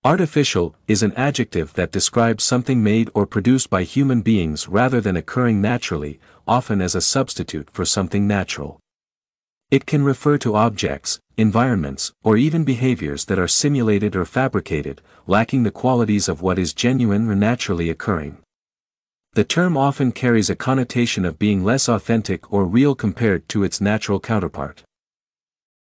Artificial is an adjective that describes something made or produced by human beings rather than occurring naturally, often as a substitute for something natural. It can refer to objects, environments, or even behaviors that are simulated or fabricated, lacking the qualities of what is genuine or naturally occurring. The term often carries a connotation of being less authentic or real compared to its natural counterpart.